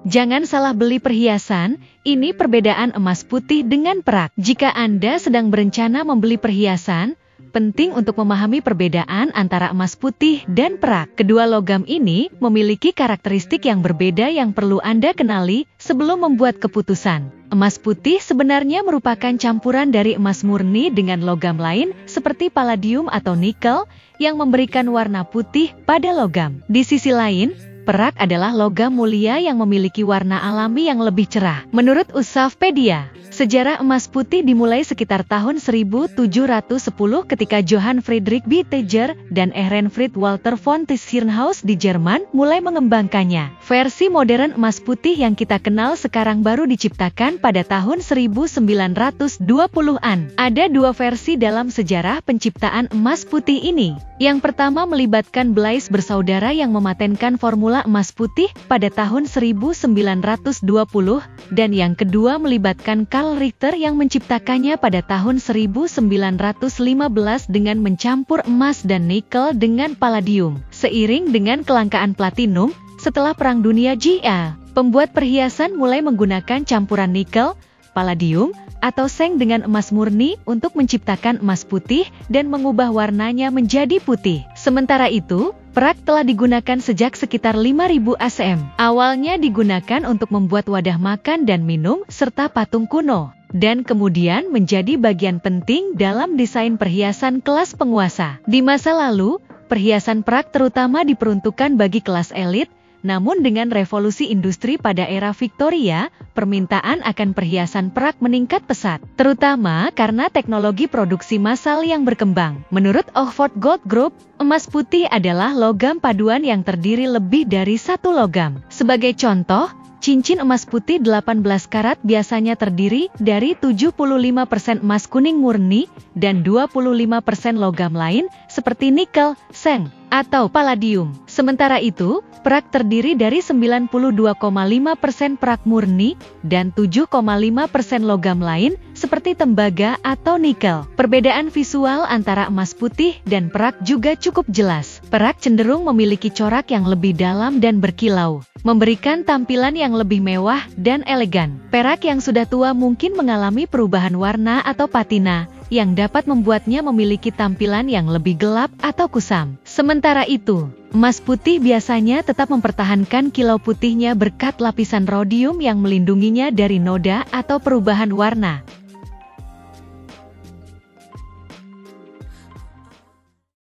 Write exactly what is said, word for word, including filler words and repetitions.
Jangan salah beli perhiasan, ini perbedaan emas putih dengan perak. Jika Anda sedang berencana membeli perhiasan, penting untuk memahami perbedaan antara emas putih dan perak. Kedua logam ini memiliki karakteristik yang berbeda yang perlu Anda kenali sebelum membuat keputusan. Emas putih sebenarnya merupakan campuran dari emas murni dengan logam lain seperti palladium atau nikel yang memberikan warna putih pada logam. Di sisi lain, perak adalah logam mulia yang memiliki warna alami yang lebih cerah. Menurut Usafpedia, sejarah emas putih dimulai sekitar tahun seribu tujuh ratus sepuluh ketika Johann Friedrich Beethoven dan Ehrenfried Walter von Tschirnhaus di Jerman mulai mengembangkannya. Versi modern emas putih yang kita kenal sekarang baru diciptakan pada tahun seribu sembilan ratus dua puluhan. Ada dua versi dalam sejarah penciptaan emas putih ini. Yang pertama melibatkan Blaise bersaudara yang mematenkan formula emas putih pada tahun seribu sembilan ratus dua puluh, dan yang kedua melibatkan Karl Richter yang menciptakannya pada tahun seribu sembilan ratus lima belas dengan mencampur emas dan nikel dengan palladium. Seiring dengan kelangkaan platinum, setelah Perang Dunia kedua, pembuat perhiasan mulai menggunakan campuran nikel, palladium, atau seng dengan emas murni untuk menciptakan emas putih dan mengubah warnanya menjadi putih. Sementara itu, perak telah digunakan sejak sekitar lima ribu Masehi. Awalnya digunakan untuk membuat wadah makan dan minum serta patung kuno, dan kemudian menjadi bagian penting dalam desain perhiasan kelas penguasa. Di masa lalu, perhiasan perak terutama diperuntukkan bagi kelas elit. Namun dengan revolusi industri pada era Victoria, permintaan akan perhiasan perak meningkat pesat, terutama karena teknologi produksi massal yang berkembang. Menurut Oxford Gold Group, emas putih adalah logam paduan yang terdiri lebih dari satu logam. Sebagai contoh, cincin emas putih delapan belas karat biasanya terdiri dari tujuh puluh lima persen emas kuning murni dan dua puluh lima persen logam lain seperti nikel, seng, atau palladium. Sementara itu, perak terdiri dari sembilan puluh dua koma lima persen perak murni dan tujuh koma lima persen logam lain seperti tembaga atau nikel. Perbedaan visual antara emas putih dan perak juga cukup jelas. Perak cenderung memiliki corak yang lebih dalam dan berkilau, memberikan tampilan yang lebih mewah dan elegan. Perak yang sudah tua mungkin mengalami perubahan warna atau patina, yang dapat membuatnya memiliki tampilan yang lebih gelap atau kusam. Sementara itu, emas putih biasanya tetap mempertahankan kilau putihnya berkat lapisan rhodium yang melindunginya dari noda atau perubahan warna.